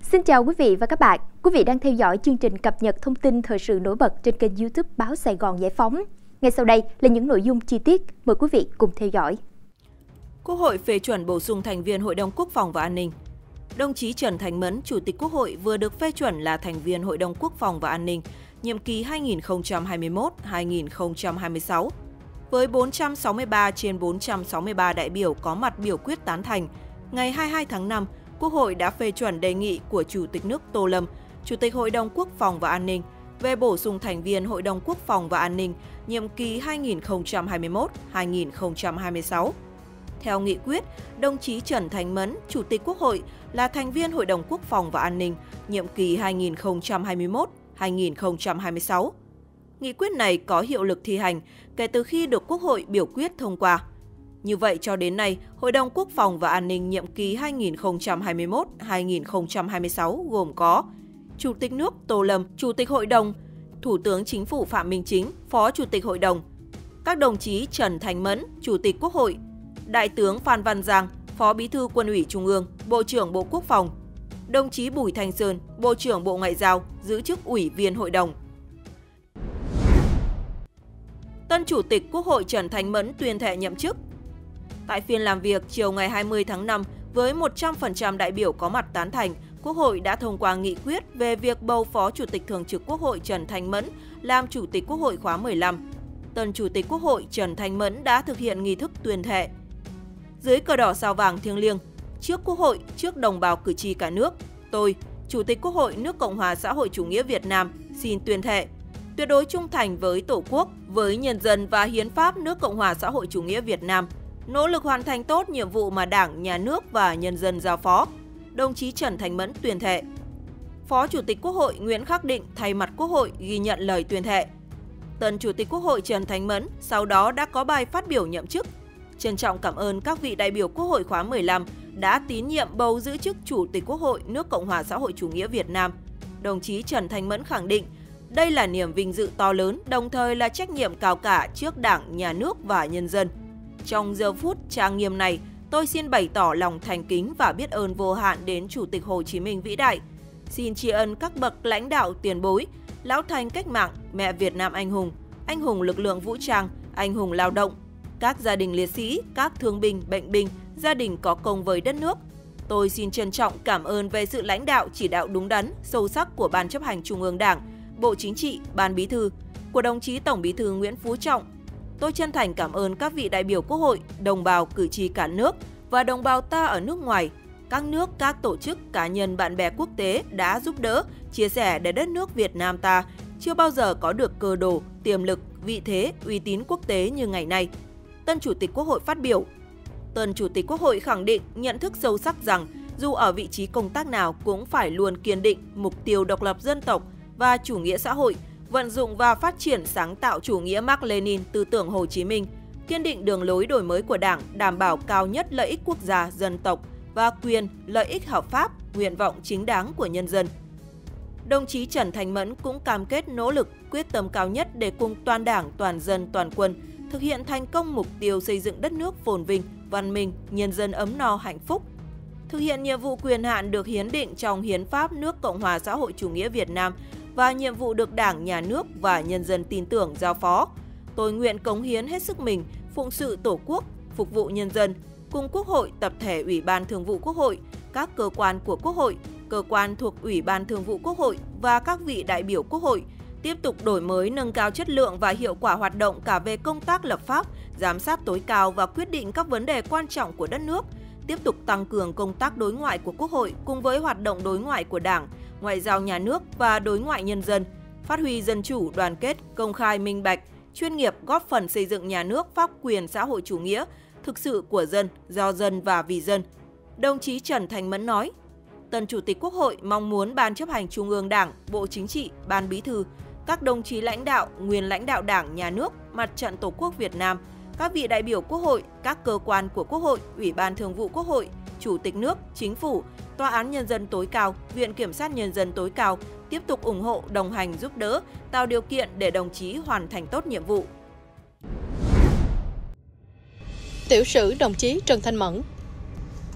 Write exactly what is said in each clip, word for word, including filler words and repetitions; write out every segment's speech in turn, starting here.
Xin chào quý vị và các bạn. Quý vị đang theo dõi chương trình cập nhật thông tin thời sự nổi bật trên kênh YouTube Báo Sài Gòn Giải phóng. Ngay sau đây là những nội dung chi tiết. Mời quý vị cùng theo dõi. Quốc hội phê chuẩn bổ sung thành viên Hội đồng Quốc phòng và An ninh. Đồng chí Trần Thanh Mẫn, Chủ tịch Quốc hội vừa được phê chuẩn là thành viên Hội đồng Quốc phòng và An ninh, nhiệm kỳ hai nghìn không trăm hai mươi mốt đến hai nghìn không trăm hai mươi sáu. Với bốn trăm sáu mươi ba trên bốn trăm sáu mươi ba đại biểu có mặt biểu quyết tán thành, ngày hai mươi hai tháng năm, Quốc hội đã phê chuẩn đề nghị của Chủ tịch nước Tô Lâm, Chủ tịch Hội đồng Quốc phòng và An ninh, về bổ sung thành viên Hội đồng Quốc phòng và An ninh, nhiệm kỳ hai nghìn không trăm hai mươi mốt đến hai nghìn không trăm hai mươi sáu. Theo nghị quyết, đồng chí Trần Thanh Mẫn, Chủ tịch Quốc hội, là thành viên Hội đồng Quốc phòng và An ninh, nhiệm kỳ hai nghìn không trăm hai mươi mốt đến hai nghìn không trăm hai mươi sáu. Nghị quyết này có hiệu lực thi hành kể từ khi được Quốc hội biểu quyết thông qua. Như vậy, cho đến nay, Hội đồng Quốc phòng và An ninh nhiệm kỳ hai nghìn không trăm hai mươi mốt đến hai nghìn không trăm hai mươi sáu gồm có Chủ tịch nước Tô Lâm, Chủ tịch Hội đồng, Thủ tướng Chính phủ Phạm Minh Chính, Phó Chủ tịch Hội đồng, các đồng chí Trần Thanh Mẫn, Chủ tịch Quốc hội, Đại tướng Phan Văn Giang, Phó Bí thư Quân ủy Trung ương, Bộ trưởng Bộ Quốc phòng, đồng chí Bùi Thanh Sơn, Bộ trưởng Bộ Ngoại giao, giữ chức Ủy viên Hội đồng. Tân Chủ tịch Quốc hội Trần Thanh Mẫn tuyên thệ nhậm chức. Tại phiên làm việc chiều ngày hai mươi tháng năm, với một trăm phần trăm đại biểu có mặt tán thành, Quốc hội đã thông qua nghị quyết về việc bầu Phó Chủ tịch Thường trực Quốc hội Trần Thanh Mẫn làm Chủ tịch Quốc hội khóa mười lăm. Tân Chủ tịch Quốc hội Trần Thanh Mẫn đã thực hiện nghi thức tuyên thệ. Dưới cờ đỏ sao vàng thiêng liêng, trước Quốc hội, trước đồng bào cử tri cả nước, tôi, Chủ tịch Quốc hội nước Cộng hòa Xã hội Chủ nghĩa Việt Nam, xin tuyên thệ tuyệt đối trung thành với Tổ quốc, với nhân dân và hiến pháp nước Cộng hòa Xã hội Chủ nghĩa Việt Nam, nỗ lực hoàn thành tốt nhiệm vụ mà Đảng, Nhà nước và nhân dân giao phó. Đồng chí Trần Thanh Mẫn tuyên thệ. Phó Chủ tịch Quốc hội Nguyễn Khắc Định thay mặt Quốc hội ghi nhận lời tuyên thệ. Tân Chủ tịch Quốc hội Trần Thanh Mẫn sau đó đã có bài phát biểu nhậm chức. Trân trọng cảm ơn các vị đại biểu Quốc hội khóa mười lăm đã tín nhiệm bầu giữ chức Chủ tịch Quốc hội nước Cộng hòa Xã hội Chủ nghĩa Việt Nam. Đồng chí Trần Thanh Mẫn khẳng định, đây là niềm vinh dự to lớn, đồng thời là trách nhiệm cao cả trước Đảng, Nhà nước và nhân dân. Trong giờ phút trang nghiêm này, tôi xin bày tỏ lòng thành kính và biết ơn vô hạn đến Chủ tịch Hồ Chí Minh vĩ đại. Xin tri ân các bậc lãnh đạo tiền bối, lão thành cách mạng, mẹ Việt Nam anh hùng, anh hùng lực lượng vũ trang, anh hùng lao động, các gia đình liệt sĩ, các thương binh, bệnh binh, gia đình có công với đất nước. Tôi xin trân trọng cảm ơn về sự lãnh đạo chỉ đạo đúng đắn, sâu sắc của Ban chấp hành Trung ương Đảng, Bộ Chính trị, Ban Bí thư, của đồng chí Tổng Bí thư Nguyễn Phú Trọng. Tôi chân thành cảm ơn các vị đại biểu Quốc hội, đồng bào cử tri cả nước và đồng bào ta ở nước ngoài, các nước, các tổ chức, cá nhân, bạn bè quốc tế đã giúp đỡ, chia sẻ để đất nước Việt Nam ta chưa bao giờ có được cơ đồ, tiềm lực, vị thế, uy tín quốc tế như ngày nay. Tân Chủ tịch Quốc hội phát biểu. Tân Chủ tịch Quốc hội khẳng định nhận thức sâu sắc rằng dù ở vị trí công tác nào cũng phải luôn kiên định mục tiêu độc lập dân tộc và chủ nghĩa xã hội, vận dụng và phát triển sáng tạo chủ nghĩa Mác Lênin, tư tưởng Hồ Chí Minh, kiên định đường lối đổi mới của Đảng, đảm bảo cao nhất lợi ích quốc gia, dân tộc và quyền, lợi ích hợp pháp, nguyện vọng chính đáng của nhân dân. Đồng chí Trần Thanh Mẫn cũng cam kết nỗ lực, quyết tâm cao nhất để cùng toàn Đảng, toàn dân, toàn quân thực hiện thành công mục tiêu xây dựng đất nước phồn vinh, văn minh, nhân dân ấm no hạnh phúc. Thực hiện nhiệm vụ quyền hạn được hiến định trong Hiến pháp nước Cộng hòa Xã hội Chủ nghĩa Việt Nam và nhiệm vụ được Đảng, Nhà nước và nhân dân tin tưởng giao phó. Tôi nguyện cống hiến hết sức mình, phụng sự Tổ quốc, phục vụ nhân dân, cùng Quốc hội, tập thể Ủy ban Thường vụ Quốc hội, các cơ quan của Quốc hội, cơ quan thuộc Ủy ban Thường vụ Quốc hội và các vị đại biểu Quốc hội, tiếp tục đổi mới nâng cao chất lượng và hiệu quả hoạt động cả về công tác lập pháp, giám sát tối cao và quyết định các vấn đề quan trọng của đất nước, tiếp tục tăng cường công tác đối ngoại của Quốc hội cùng với hoạt động đối ngoại của Đảng, ngoại giao nhà nước và đối ngoại nhân dân, phát huy dân chủ, đoàn kết, công khai, minh bạch, chuyên nghiệp, góp phần xây dựng nhà nước pháp quyền xã hội chủ nghĩa, thực sự của dân, do dân và vì dân. Đồng chí Trần Thanh Mẫn nói, Tân Chủ tịch Quốc hội mong muốn Ban chấp hành Trung ương Đảng, Bộ Chính trị, Ban Bí thư, các đồng chí lãnh đạo, nguyên lãnh đạo Đảng, Nhà nước, Mặt trận Tổ quốc Việt Nam, các vị đại biểu Quốc hội, các cơ quan của Quốc hội, Ủy ban Thường vụ Quốc hội, Chủ tịch nước, Chính phủ, Tòa án Nhân dân tối cao, Viện Kiểm sát Nhân dân tối cao tiếp tục ủng hộ, đồng hành, giúp đỡ, tạo điều kiện để đồng chí hoàn thành tốt nhiệm vụ. Tiểu sử đồng chí Trần Thanh Mẫn.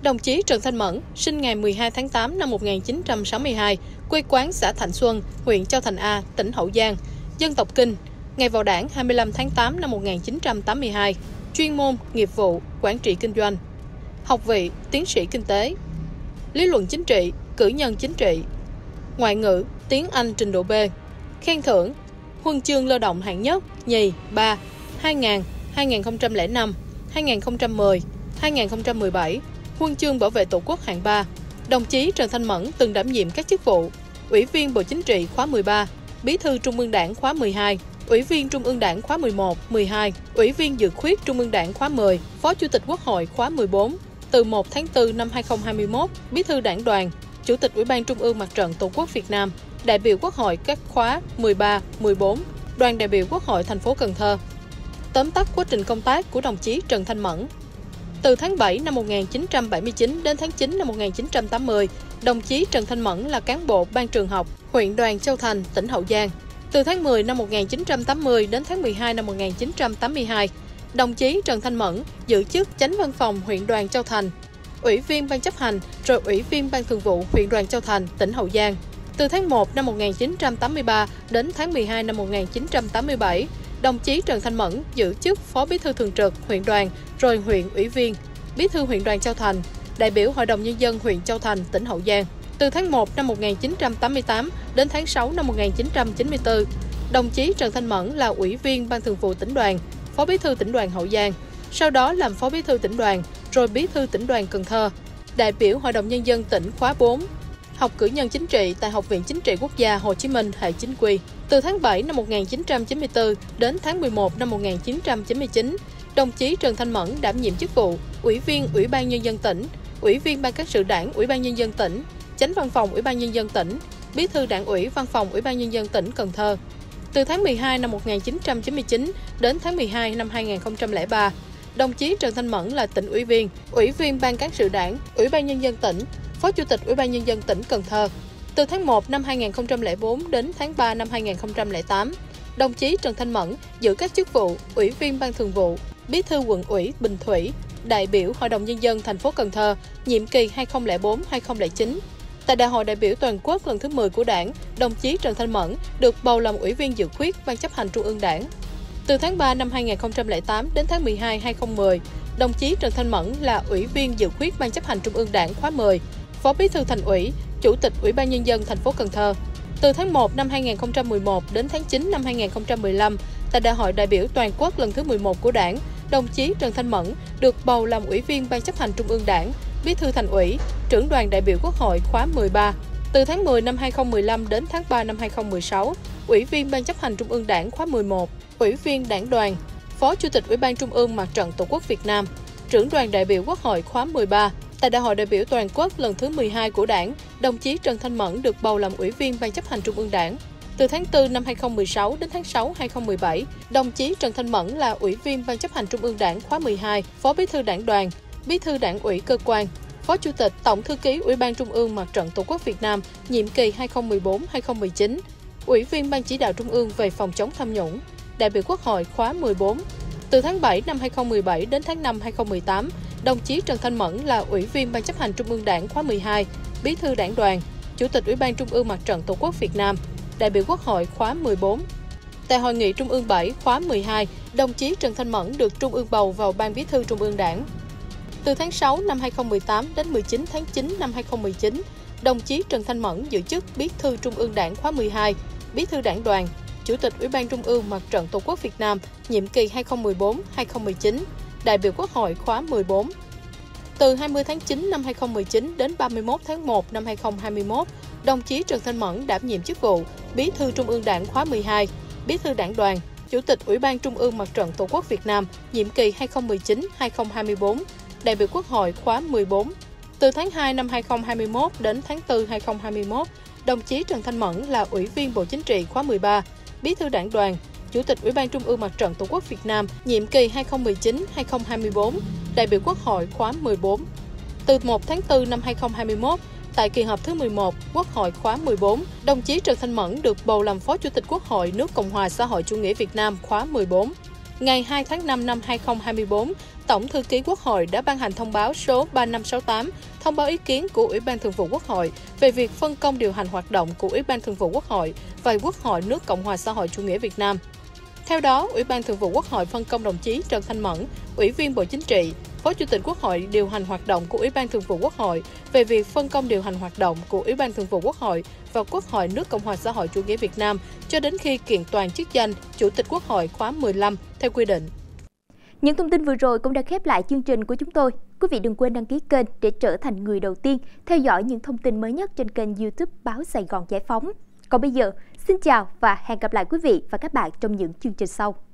Đồng chí Trần Thanh Mẫn, sinh ngày mười hai tháng tám năm một nghìn chín trăm sáu mươi hai, quê quán xã Thạnh Xuân, huyện Châu Thành A, tỉnh Hậu Giang, dân tộc Kinh, ngày vào Đảng hai mươi lăm tháng tám năm một nghìn chín trăm tám mươi hai, chuyên môn, nghiệp vụ, quản trị kinh doanh. Học vị, tiến sĩ kinh tế. Lý luận chính trị, cử nhân chính trị. Ngoại ngữ, tiếng Anh trình độ B. Khen thưởng, huân chương lao động hạng nhất, nhì, ba, hai nghìn, hai nghìn không trăm lẻ năm, hai nghìn không trăm mười, hai nghìn không trăm mười bảy, huân chương bảo vệ Tổ quốc hạng ba. Đồng chí Trần Thanh Mẫn từng đảm nhiệm các chức vụ Ủy viên Bộ Chính trị khóa mười ba, Bí thư Trung ương Đảng khóa mười hai, Ủy viên Trung ương Đảng khóa mười một, mười hai, Ủy viên Dự khuyết Trung ương Đảng khóa mười, Phó Chủ tịch Quốc hội khóa mười bốn. Từ một tháng tư năm hai nghìn không trăm hai mươi mốt, Bí thư Đảng đoàn, Chủ tịch Ủy ban Trung ương Mặt trận Tổ quốc Việt Nam, đại biểu Quốc hội các khóa mười ba, mười bốn, đoàn đại biểu Quốc hội thành phố Cần Thơ. Tóm tắt quá trình công tác của đồng chí Trần Thanh Mẫn. Từ tháng bảy năm một nghìn chín trăm bảy mươi chín đến tháng chín năm một nghìn chín trăm tám mươi, đồng chí Trần Thanh Mẫn là cán bộ ban trường học, huyện đoàn Châu Thành, tỉnh Hậu Giang. Từ tháng mười năm một nghìn chín trăm tám mươi đến tháng mười hai năm một nghìn chín trăm tám mươi hai, đồng chí Trần Thanh Mẫn giữ chức Chánh văn phòng huyện đoàn Châu Thành, Ủy viên ban chấp hành, rồi Ủy viên ban thường vụ huyện đoàn Châu Thành, tỉnh Hậu Giang. Từ tháng một năm một nghìn chín trăm tám mươi ba đến tháng mười hai năm một nghìn chín trăm tám mươi bảy, đồng chí Trần Thanh Mẫn giữ chức Phó Bí thư thường trực huyện đoàn, rồi huyện ủy viên, Bí thư huyện đoàn Châu Thành, đại biểu Hội đồng Nhân dân huyện Châu Thành, tỉnh Hậu Giang. Từ tháng một năm một nghìn chín trăm tám mươi tám đến tháng sáu năm một nghìn chín trăm chín mươi tư, đồng chí Trần Thanh Mẫn là Ủy viên Ban Thường vụ Tỉnh đoàn, Phó Bí thư Tỉnh đoàn Hậu Giang, sau đó làm Phó Bí thư Tỉnh đoàn, rồi Bí thư Tỉnh đoàn Cần Thơ, đại biểu Hội đồng Nhân dân tỉnh khóa bốn, học cử nhân chính trị tại Học viện Chính trị Quốc gia Hồ Chí Minh hệ chính quy. Từ tháng bảy năm một nghìn chín trăm chín mươi tư đến tháng mười một năm một nghìn chín trăm chín mươi chín, đồng chí Trần Thanh Mẫn đảm nhiệm chức vụ Ủy viên Ủy ban Nhân dân tỉnh, Ủy viên Ban cán sự Đảng Ủy ban Nhân dân tỉnh, Chánh văn phòng Ủy ban Nhân dân tỉnh, Bí thư Đảng ủy Văn phòng Ủy ban Nhân dân tỉnh Cần Thơ. Từ tháng mười hai năm một nghìn chín trăm chín mươi chín đến tháng mười hai năm hai nghìn không trăm lẻ ba, đồng chí Trần Thanh Mẫn là tỉnh ủy viên, Ủy viên Ban cán sự Đảng, Ủy ban Nhân dân tỉnh, Phó Chủ tịch Ủy ban Nhân dân tỉnh Cần Thơ. Từ tháng một năm hai nghìn không trăm lẻ bốn đến tháng ba năm hai nghìn không trăm lẻ tám, đồng chí Trần Thanh Mẫn giữ các chức vụ Ủy viên Ban thường vụ, Bí thư Quận ủy Bình Thủy, đại biểu Hội đồng Nhân dân thành phố Cần Thơ, nhiệm kỳ hai nghìn không trăm lẻ bốn đến hai nghìn không trăm lẻ chín. Tại Đại hội đại biểu toàn quốc lần thứ mười của Đảng, đồng chí Trần Thanh Mẫn được bầu làm Ủy viên Dự khuyết Ban chấp hành Trung ương Đảng. Từ tháng ba năm hai nghìn không trăm lẻ tám đến tháng mười hai năm hai nghìn không trăm mười, đồng chí Trần Thanh Mẫn là Ủy viên Dự khuyết Ban chấp hành Trung ương Đảng khóa mười, Phó Bí thư Thành ủy, Chủ tịch Ủy ban Nhân dân thành phố Cần Thơ. Từ tháng một năm hai nghìn không trăm mười một đến tháng chín năm hai nghìn không trăm mười lăm, tại Đại hội đại biểu toàn quốc lần thứ mười một của Đảng, đồng chí Trần Thanh Mẫn được bầu làm Ủy viên Ban chấp hành Trung ương Đảng, Bí thư Thành ủy, Trưởng đoàn đại biểu Quốc hội khóa mười ba. Từ tháng mười năm hai nghìn không trăm mười lăm đến tháng ba năm hai nghìn không trăm mười sáu, Ủy viên Ban chấp hành Trung ương Đảng khóa mười một, Ủy viên Đảng đoàn, Phó Chủ tịch Ủy ban Trung ương Mặt trận Tổ quốc Việt Nam, Trưởng đoàn đại biểu Quốc hội khóa mười ba. Tại Đại hội đại biểu toàn quốc lần thứ mười hai của Đảng, đồng chí Trần Thanh Mẫn được bầu làm Ủy viên Ban chấp hành Trung ương Đảng. Từ tháng tư năm hai nghìn không trăm mười sáu đến tháng sáu năm hai nghìn không trăm mười bảy, đồng chí Trần Thanh Mẫn là Ủy viên Ban chấp hành Trung ương Đảng khóa mười hai, Phó Bí thư Đảng đoàn, Bí thư Đảng ủy cơ quan, Phó Chủ tịch Tổng thư ký Ủy ban Trung ương Mặt trận Tổ quốc Việt Nam nhiệm kỳ hai nghìn không trăm mười bốn đến hai nghìn không trăm mười chín, Ủy viên Ban chỉ đạo Trung ương về phòng chống tham nhũng, đại biểu Quốc hội khóa mười bốn. Từ tháng bảy năm hai nghìn không trăm mười bảy đến tháng năm năm hai nghìn không trăm mười tám, đồng chí Trần Thanh Mẫn là Ủy viên Ban chấp hành Trung ương Đảng khóa mười hai, Bí thư Đảng đoàn, Chủ tịch Ủy ban Trung ương Mặt trận Tổ quốc Việt Nam, đại biểu Quốc hội khóa mười bốn. Tại Hội nghị Trung ương bảy khóa mười hai, đồng chí Trần Thanh Mẫn được Trung ương bầu vào Ban Bí thư Trung ương Đảng. Từ tháng sáu năm hai nghìn không trăm mười tám đến mười chín tháng chín năm hai nghìn không trăm mười chín, đồng chí Trần Thanh Mẫn giữ chức Bí thư Trung ương Đảng khóa mười hai, Bí thư Đảng đoàn, Chủ tịch Ủy ban Trung ương Mặt trận Tổ quốc Việt Nam nhiệm kỳ hai nghìn không trăm mười bốn đến hai nghìn không trăm mười chín, đại biểu Quốc hội khóa mười bốn. Từ hai mươi tháng chín năm hai nghìn không trăm mười chín đến ba mươi mốt tháng một năm hai nghìn không trăm hai mươi mốt, đồng chí Trần Thanh Mẫn đảm nhiệm chức vụ Bí thư Trung ương Đảng khóa mười hai, Bí thư Đảng đoàn, Chủ tịch Ủy ban Trung ương Mặt trận Tổ quốc Việt Nam nhiệm kỳ hai nghìn không trăm mười chín đến hai nghìn không trăm hai mươi bốn, đại biểu Quốc hội khóa mười bốn. Từ tháng hai năm hai nghìn không trăm hai mươi mốt đến tháng tư hai nghìn không trăm hai mươi mốt, đồng chí Trần Thanh Mẫn là Ủy viên Bộ Chính trị khóa mười ba, Bí thư Đảng đoàn, Chủ tịch Ủy ban Trung ương Mặt trận Tổ quốc Việt Nam nhiệm kỳ hai nghìn không trăm mười chín đến hai nghìn không trăm hai mươi bốn, đại biểu Quốc hội khóa mười bốn. Từ một tháng tư năm hai nghìn không trăm hai mươi mốt, tại kỳ họp thứ mười một, Quốc hội khóa mười bốn, đồng chí Trần Thanh Mẫn được bầu làm Phó Chủ tịch Quốc hội nước Cộng hòa xã hội chủ nghĩa Việt Nam khóa mười bốn. Ngày hai tháng năm năm hai nghìn không trăm hai mươi bốn, Tổng thư ký Quốc hội đã ban hành thông báo số ba năm sáu tám, thông báo ý kiến của Ủy ban Thường vụ Quốc hội về việc phân công điều hành hoạt động của Ủy ban Thường vụ Quốc hội và Quốc hội nước Cộng hòa xã hội chủ nghĩa Việt Nam. Theo đó, Ủy ban Thường vụ Quốc hội phân công đồng chí Trần Thanh Mẫn, Ủy viên Bộ Chính trị, Phó Chủ tịch Quốc hội điều hành hoạt động của Ủy ban Thường vụ Quốc hội về việc phân công điều hành hoạt động của Ủy ban Thường vụ Quốc hội và Quốc hội nước Cộng hòa xã hội chủ nghĩa Việt Nam cho đến khi kiện toàn chức danh Chủ tịch Quốc hội khóa mười lăm theo quy định. Những thông tin vừa rồi cũng đã khép lại chương trình của chúng tôi. Quý vị đừng quên đăng ký kênh để trở thành người đầu tiên theo dõi những thông tin mới nhất trên kênh YouTube Báo Sài Gòn Giải phóng. Còn bây giờ, xin chào và hẹn gặp lại quý vị và các bạn trong những chương trình sau.